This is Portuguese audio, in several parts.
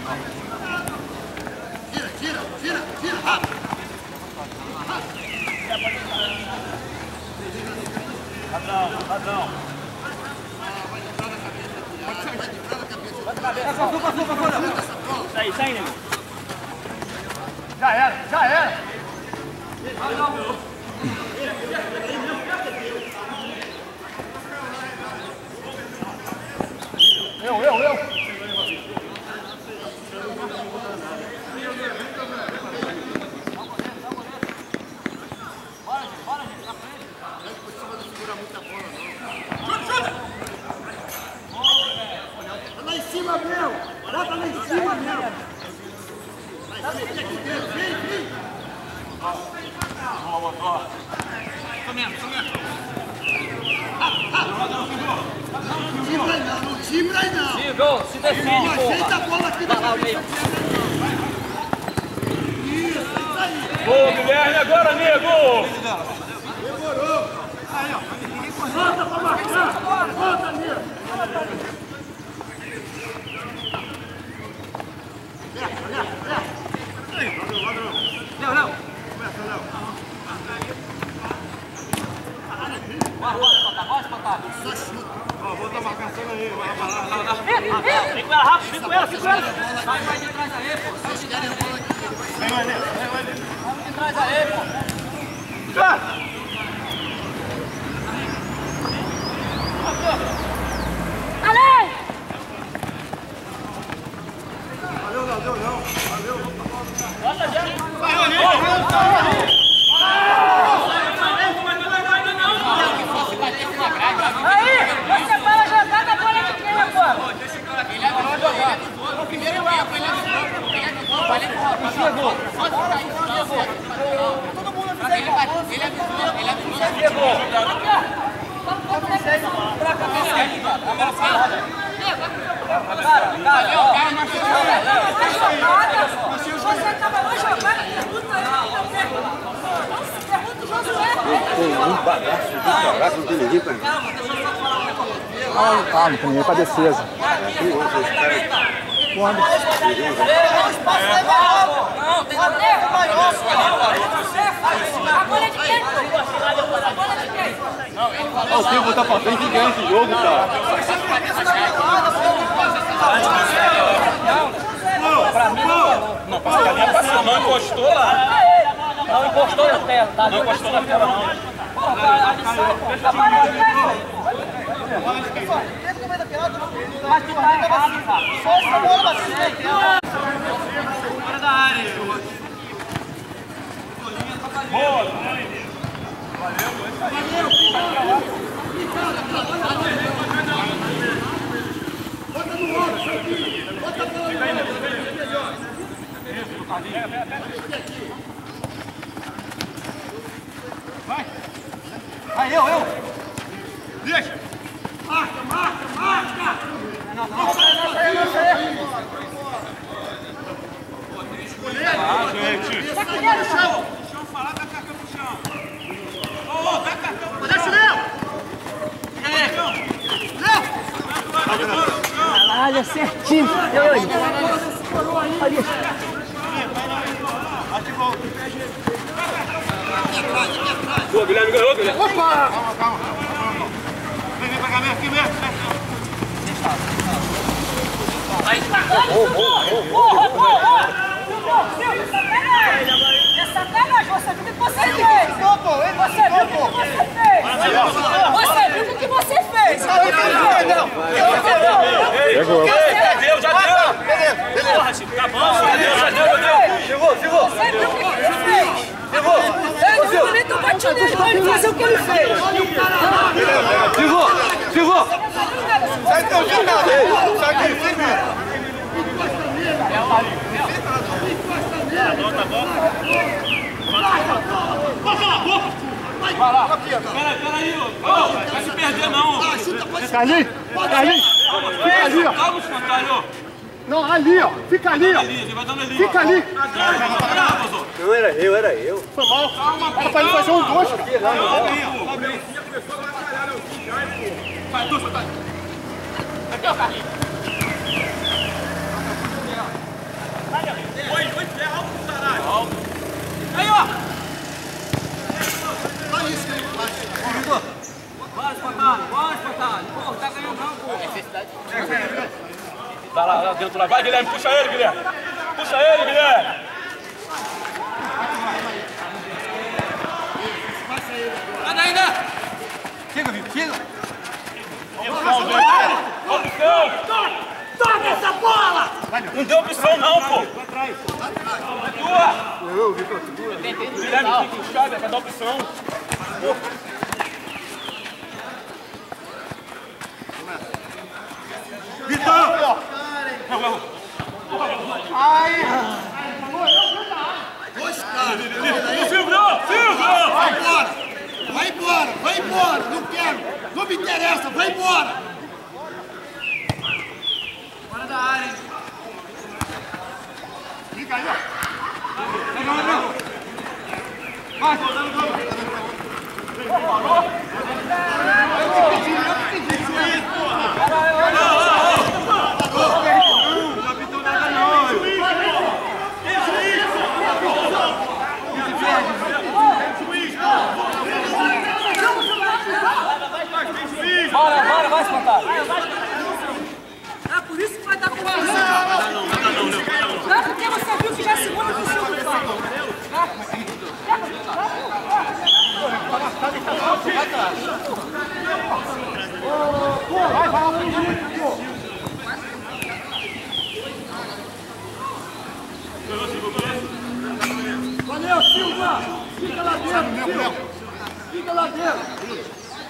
Tira, rápido. Padrão. Passou. Sai, nego. Já era. Eu. Bota lá em cima, meu! Vem! Boa. Tô mesmo. Não timbra aí não! Sim, se defende, porra! Ajeita a bola aqui no meio! Isso aí! Ô, Guilherme, agora, nego! Demorou! Aí, ó! Volta pra marcar! Volta, nego! Não. Começa, Léo. Vai, espantar. Só chuta. Ó, bota a marcação aí. Vem com ela rápido, vem com ela. Vai de trás aí, pô. Vocês querem a bola aqui. Vem, vai nele. Vai de trás aí, pô. Ale! Valeu, Léo. Valeu. Bota já. Aí! Você fala a jogada, a bola de quem agora? O primeiro tempo, ele avisou. Todo mundo avisou. Ele Você tava lá jogando, pergunta Um bagaço do caraca, não tem ninguém pra mim. Calma, tem ninguém pra defesa. Quando? Não, tem nada a ver. A bola de quem? A bola de quem? O tempo tá pra frente e ganha esse jogo, cara. Pra mim não passou na linha, passou, não encostou lá. Não encostou na tela, tá? Não encostou na tela, não. Mas tu tá errado, cara. Só essa bola batida. fora da área. Boa! Bota no ombro, bota a bola no ombro. Vai, eu. Deixa. Marca. Não. Gente! Tá criando o chão. Deixa eu falar, dá cartão pro chão! Ô, dá cartão! Deixa o Léo. Caralho, certinho. Ali. Boa, Guilherme ganhou, Guilherme! Opa! Calma. Vem pra cá, aqui mesmo. É sacanagem, você viu o que você fez! Você viu o que você fez! Pegou. Já deu! Porra, Chico, tá bom, já deu! Chegou! Você viu o que você fez! Eu nem tô batendo nele, pra ele fazer o que ele fez! Chegou! Sai teu jogador! Sai aqui, Tá bom? Bota na boca. Vai lá! Peraí, ô! Vai se perder, não! Fica ali! Fica ali, ó! Calma, espantalho! Não, ali, ó! Fica ali, ó! Ali, vai dando ali! Fica ali! Não era eu. Foi mal! Era pra ele fazer um 2, cara! Vai, tu, espantalho! Aqui, ó, Carlinhos. lá dentro lá. Vai, Guilherme, puxa ele, Guilherme. Puxa ele, Guilherme. Vai daí, né? Chega, Vitor, chega. Opção! Toca essa bola! Não deu opção não, pô! Tua! Guilherme, tem que puxar, vai dar opção. Vitor! Dois caras. Silvio! Vai embora! Vai embora! Vai embora! Não quero! Não me interessa! Vai embora! Fora da área, hein? Fica aí, ó. Vai, voltando o gol! Bora, vai, espantalho. É por isso que vai dar confusão. Não, porque você viu que já é segunda do segundo. Valeu, Silva! Fica lá dentro, Silva! Fica lá dentro!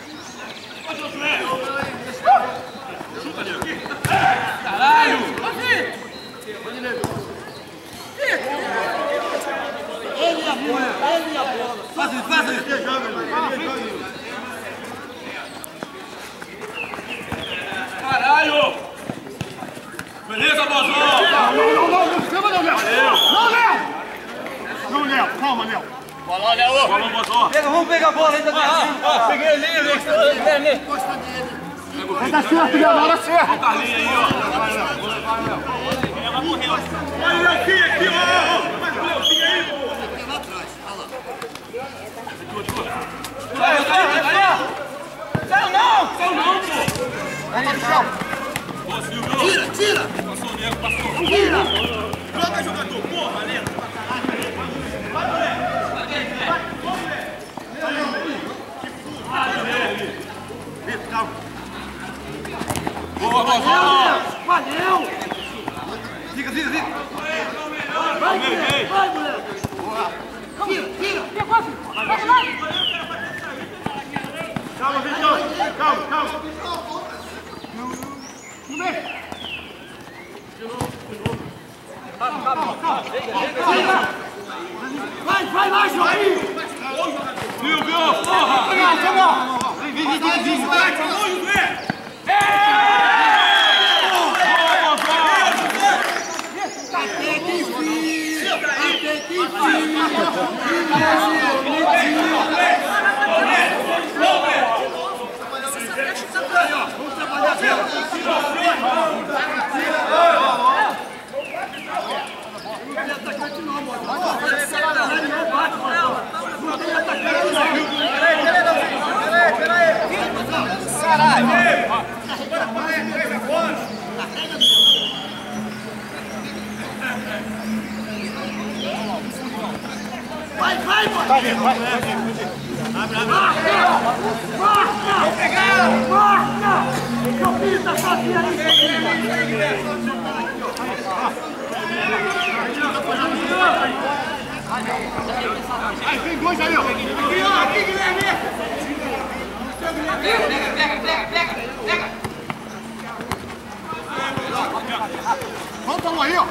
Caralho! Ele e a bola! Ele e a bola! Faz isso. Caralho! Beleza, Bozão? Não chama não, Léo. Não, Léo. Não, Léo. Calma, Léo. Bola, Léo! Vamos, Bozão! Vamos pegar a bola ainda. Peguei ali, Guilherme! Vai dar certo, Léo. Na hora certa. Carlinhos aí, ó! Ela morreu! Olha o Leozinho aqui, ó! Vai com o Leozinho aí, pô! Lá atrás, olha lá. Sai, não, pô! Boa, Silvio! Tira! Passou o nego, passou! Tira! Joga, jogador! Porra, lento! Boa, Bozão! Valeu! Fica. Vai, moleque! Vai, moleque! Tira! Pegou, filho. Vai lá. Calma, Vitor. Calma. Não vem. Vai lá, Joaquim! Silvio, porra! Vai, mano! Marca! Seu filho tá sozinho aí! Aí, tem dois aí, ó. Aqui, Guilherme! Pega. Volta um aí, ó.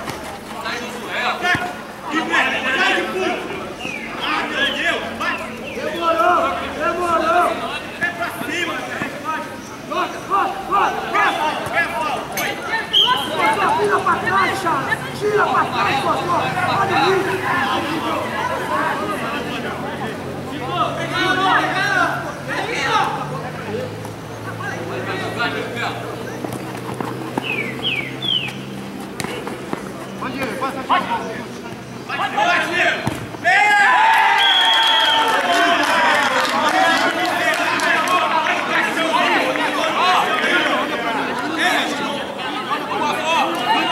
Demorou! É pra cima! Vai! Tira pra trás, Charles! Tira pra trás, Cosó! Olha aí! Pode ir, passa aqui. Vai,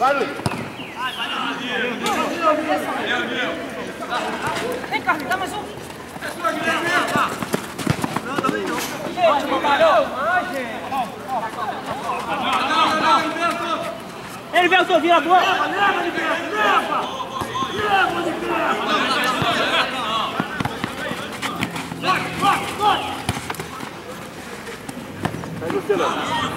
Vai, Luiz. Vem, Carlos, dá mais um. Ele veio o vira a bola. Leva de perto, leva! Leva de perto! Vai! Vai, Luciano.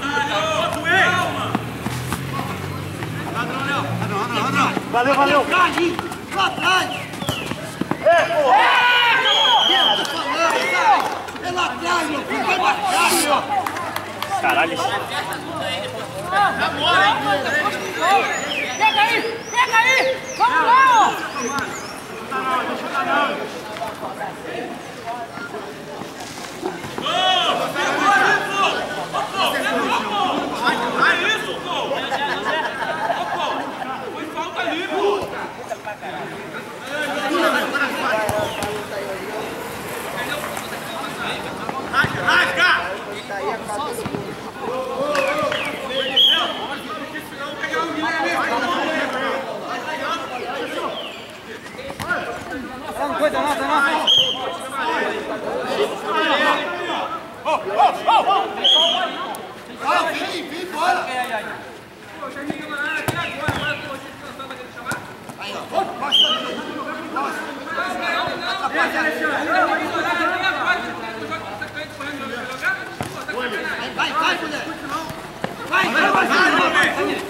Valeu, valeu. Lá atrás! É lá atrás, meu filho! Vai pra cá, meu! Caralho. Pega aí! Pega aí! Vamos lá! É isso, pô! Foi falta ali, pô! Rasga! Não cuida nada, não. Vem embora! Vai, mulher! Vai!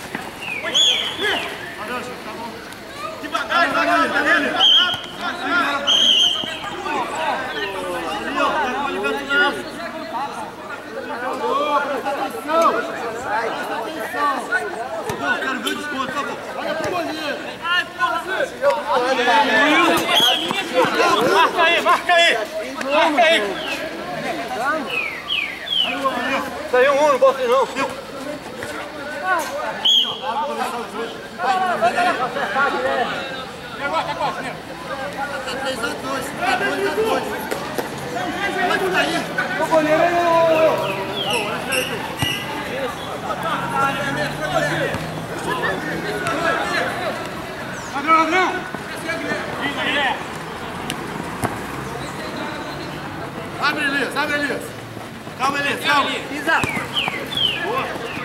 Quero ver o desconto, tá bom? Olha pro goleiro! Ai, porra! Marca aí! Marca aí! Saiu um, não posso ir não. Tá 3-2. Vai cair. O goleiro Ladrão! Abre, Elias! Calma, Elias, calma! Isa! Boa!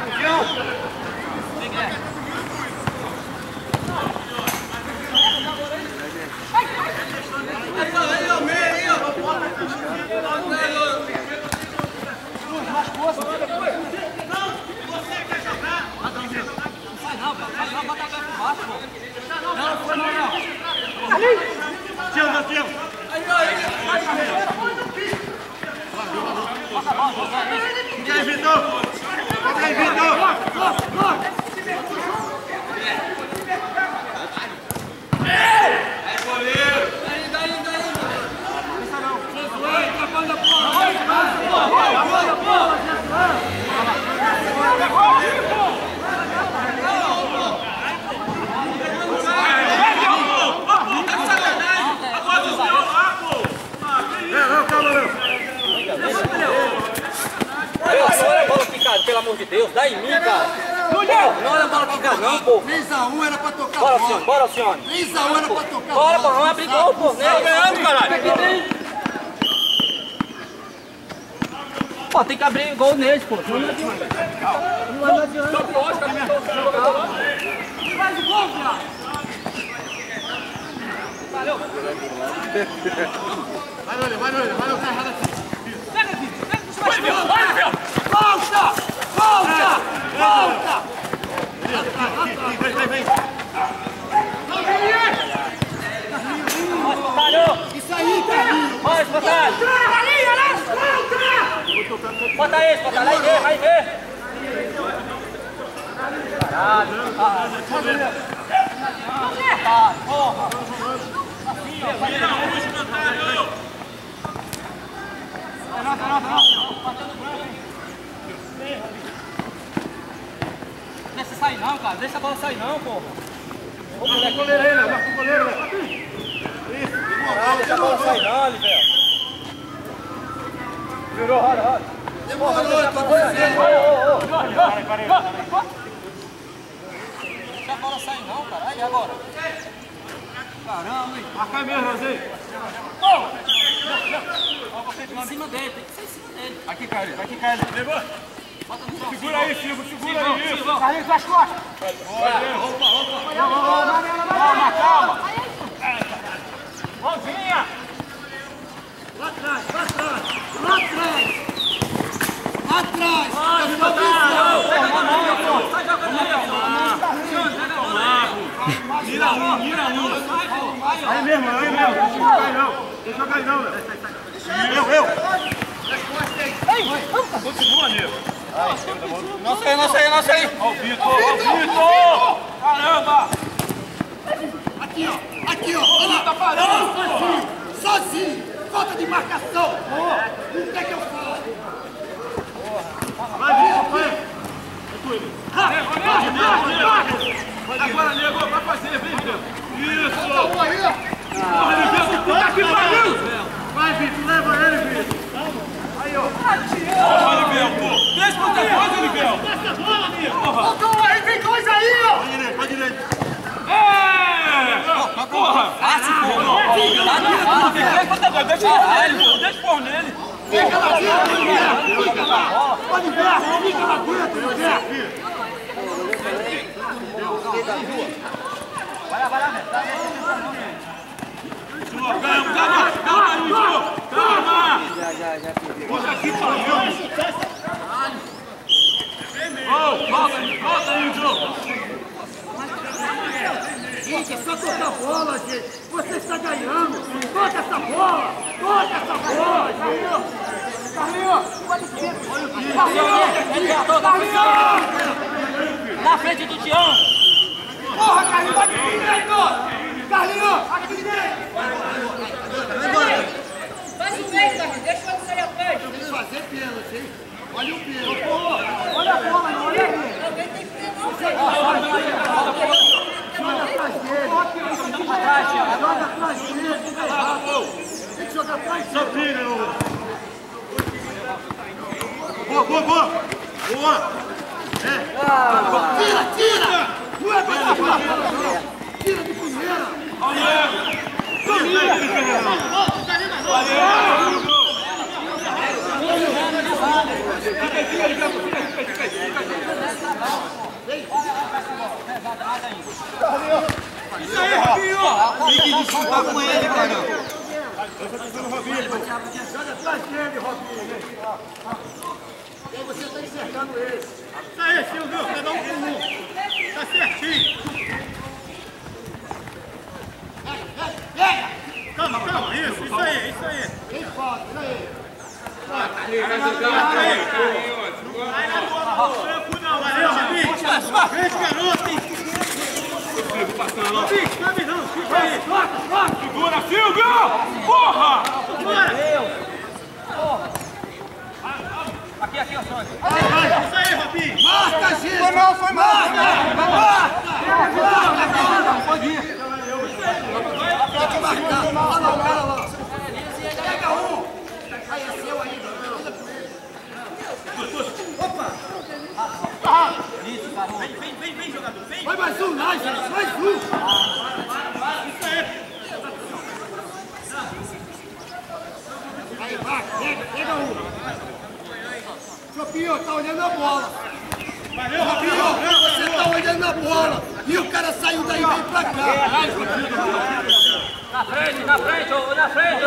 Pelo amor de Deus, dá em mim, cara. Não olha a bola quicar não, pô. 3-1 era pra tocar Bora, bola. senhor, bora, senhor. 3-1 era pra tocar Bora, pô, bola. vamos abrir gol, pô. Tá ganhando, caralho. Pô, tem que abrir gol neles, pô. Faz o gol, viado! Vai, tá errado aqui. Pega, Vitor. Pega, Vai, Vitor. Volta! Isso aí, Carlinhos! Bora, espantalho. Bota esse, bota lá e vê, vai ver. Deixa sair não, cara. Deixa a bola sair não, porra. Ô, moleque, goleiro aí, né? Marca o goleiro, né? Deixa a bola sair não, ali, velho. Virou, roda. Demorou, tô dizendo. bola sai não, cara. Aí, agora. Caramba, hein? Marca mesmo, Rosinho. Em cima dele, tem que ser em cima dele. Aqui, Carlinhos. Aqui, Carlinhos. Levou. Segura aí, Silvio. Segura aí. Isso. Carlinhos, as costas. Calma, calma. Mãozinha. Lá atrás, lá atrás. Lá atrás. Lá atrás. Mira um. Aí mesmo. Deixa eu cair não. Eu. Continua, nego. Nossa aí. Ó o Vitor. Caramba. Aqui, ó. Olha lá. Tá parando. Sozinho. Falta de marcação. O que é que eu faço? Vai, Vitor. Agora, nego, vai fazer, vem, Vitor. Isso. Porra, Vitor, puta que pariu. Vai, Vitor, leva ele, Vitor. Aí, ó. Porra, Livel, deixa pra outra coisa, Livel. Passa a bola, Livel. Porra. Aí, tem dois aí, ó. Vai direito. Porra. Fácil, porra. Deixa por nele. Fica lá dentro, fica lá. Pode ver, fica lá dentro, Zé. Vai lá, velho. Calma. Já. Puxa aqui, pariu. Volta aí, João. Gente, é só tocar a bola, gente. Você está ganhando. Toca essa bola. Carlinhos. Na frente do Tião. Porra, Carlinhos, bate direito. Carlinhos, aqui direito. Faz o meio, Carlinhos. Deixa eu sair atrás. Tem que fazer pênalti, hein? Olha o pênalti. Olha a bola, não olha ele. Alguém tem que ter Joga atrás dele. Joga atrás dele. Tem que jogar atrás dele. Só tira, Boa. Tira. Não é pra tirar. Tira de primeira. Isso aí, Robinho. Tem que disputar com ele, cara. Joga atrás dele, Robinho. E aí você está enxergando ele. Isso aí, Silvio. Cada um por um. Tá certinho. Pega. Calma. Isso aí. Quem fala? Isso aí. Vai na bola, não. Valeu, Robinho. Vem, garoto. Não, fica aí. Segura, Silvio. Porra. Aqui, ó, Sônia. Isso aí, Robinho. Marca, gente. Foi mal. Pode ir. Pode marcar. Olha lá o cara lá. Pega um. Aí é seu ainda. Opa. Isso, garoto. Vem, jogador. Vem. Vai mais um lá, gente. Mais um. Isso aí. Aí, vai. Pega um. Chopinho, tá olhando a bola. Valeu, Chopinho, você tá olhando a bola. E o cara saiu daí e veio pra cá. Na frente, ô, na frente. Na frente,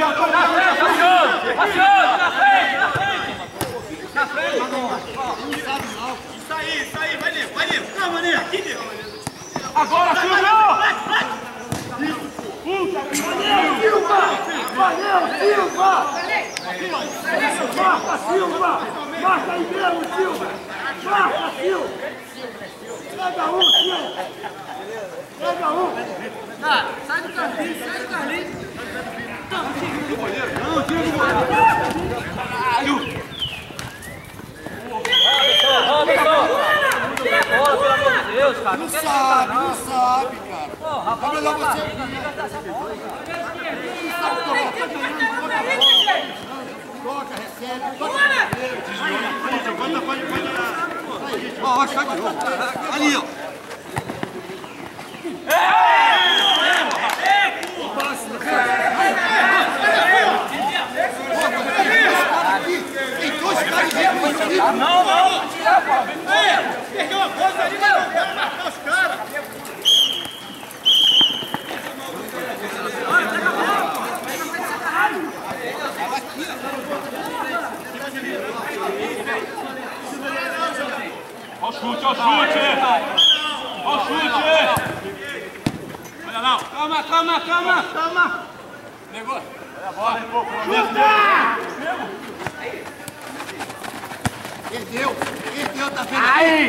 Na frente, Não sabe não. Isso aí, vai, Nego. Calma, Nego. Aqui, Nego. Agora, Silvio! Valeu, Silva! Marca, Silva! Marca aí mesmo, Silva! Marca, Silva! Pega um, Silva! Pega um! sai do Carlinhos. Pelo amor de Deus, cara. Não sabe, cara. Porra, É melhor você... Toca, recebe. Ó, chá de novo. Ali, ó. Tem dois caras de Não, não. Perdeu uma coisa ali, mas não quero marcar os caras. Olha o chute, olha o chute! Olha o chute! Olha lá! Calma, calma, calma! Calma! Negou! Olha a bola! Chuta! Perdeu, tá vendo? Aí!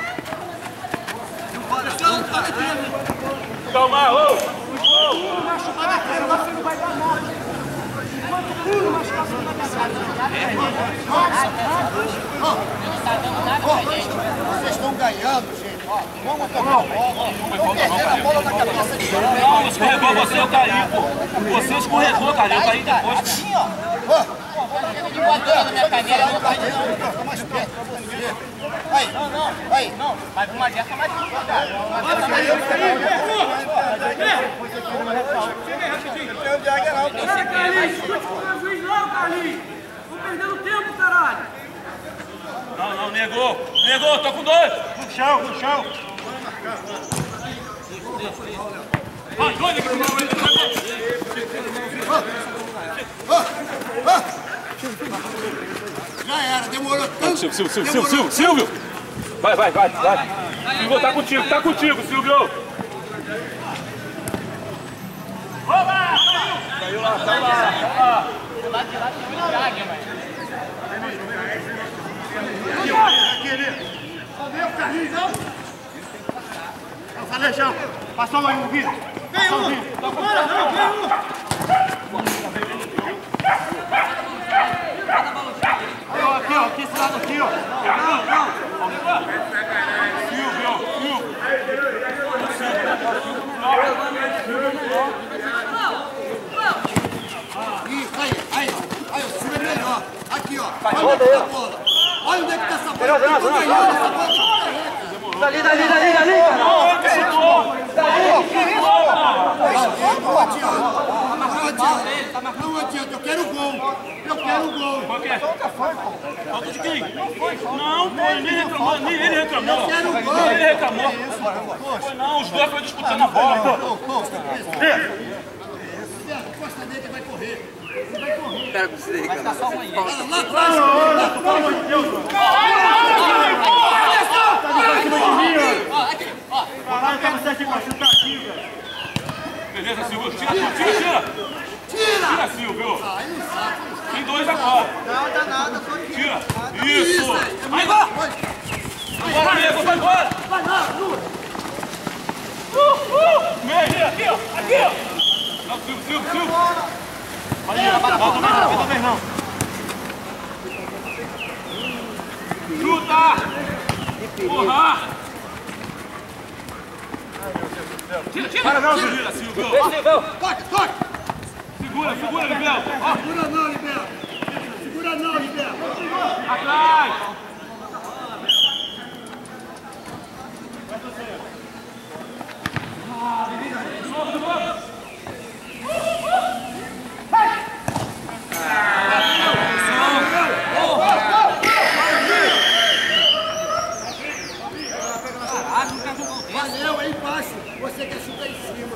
Não pode, não tá metendo. Calma, ô! Machucar na cara, você não vai dar nada. Enquanto tudo machucar, você não vai dar nada. Vocês estão ganhando, gente. Vamos tocar a bola. Vamos perder a bola na cabeça de vocês. Não, escorregou você, eu caí, pô! Você escorregou, cara, eu caí depois. Assim, ó. De botinha na minha cadeira, não vai não. Fica mais perto pra você ver. Aí, aí. Não, vai pra uma dessa mais curta, cara. Carlinhos, chute com o juiz não, Carlinhos. Estão perdendo tempo, caralho. Não, não, negou! Negou, tô com dois! No chão, no chão! Vai, dois aqui pro mal, Já era, demorou tanto. Silvio! Vai! Silvio, tá contigo, Silvio! Saiu lá! Cadê o Carlinhos, não? Alejão, passou lá no vídeo. Vem um! Bora, não, vem um! Aqui, ó, aqui, esse lado aqui, ó. Não. Silvio! Isso, aí, o Silvio é melhor. Aqui, ó. Olha onde é que tá a bola. Olha onde é que tá essa bola. Eu tô ganhando essa bola. Dali. Não adianta, eu quero gol. Falta de quem? Não, pô, nem ele reclamou. Eu quero gol. Ele reclamou. Foi não, os dois foram disputando a bola. Costa dele vai correr. Espera pra você reclamar. Lá atrás. Beleza, Silvio, tira! Tira, Silvio! Aí não sabe. Tem dois agora! Não dá nada, só que... Tira! Isso! Aí vai! Vai, nego, vai embora! Vai lá, Lula. Meio! Aqui, ó! Não, Silvio! Volta não! Chuta! Porra! Tira! Para não, Silvio! Toque! Segura, Libel! Segura não, Libel! Atrás! Valeu, é embaixo. Você quer chutar em cima.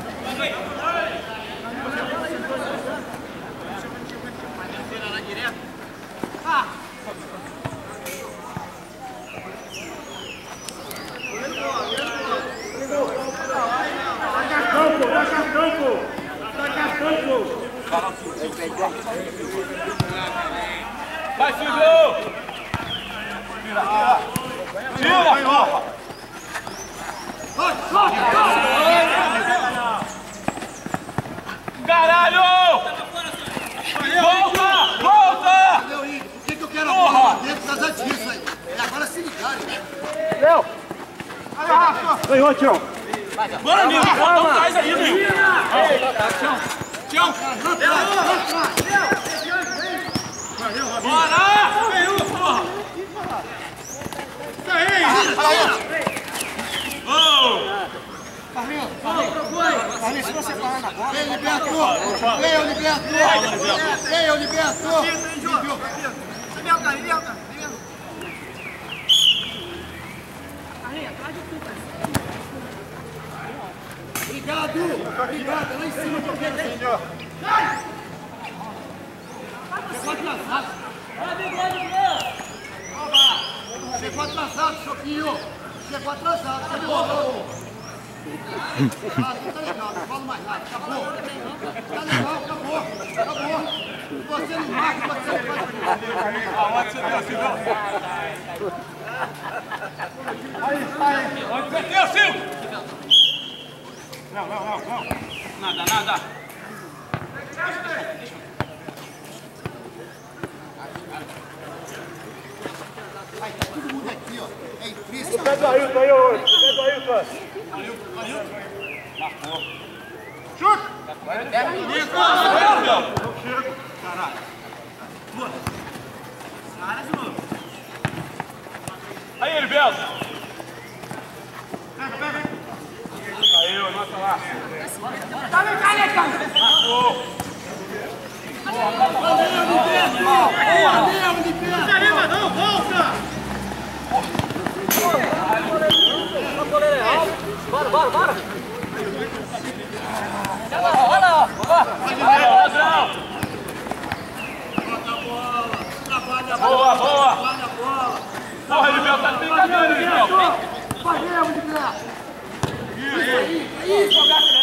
Vai, Silvio! Tira! Caralho! Volta! Valeu, Índio. Por que eu quero a bola dentro por causa disso aí? E agora se ligarem. Ganhou, Tião. Bora, Nil! Dá um gás aí, Nil! Tião! Bora! Veio, porra! Isso aí! Carlinhos, Carlinhos, se você parar na bola... Vem, Liberto! Vem, o Liberto! Vem, o Liberto! Você vem, Carlinhos! Obrigado! Obrigado! Lá em cima do pé! Chegou atrasado! Chegou atrasado, Choquinho! Chegou atrasado! Cadê o outro? Ah, não tá legal, não falo mais nada, acabou. Tá legal, acabou. Acabou. Você não marca, você não faz. Aonde você deu, Silvio? Onde você deu, Silvio? Não. Nada. Vai, tá todo mundo aqui, ó. É impressionante. Pega o Ailton aí, ô. Pega o Ailton. Marcou. Chute! Caralho. Aí, Heriberto. Pega. Caiu, nossa lá. Calma, caneta! Marcou. Valeu, Liberto! Valeu, Liberto! Arriba não, volta! Bora! Olha lá! Boa! Porra, Heriberto, tá bem caminhando, Heriberto. Valeu, Liberto! Isso.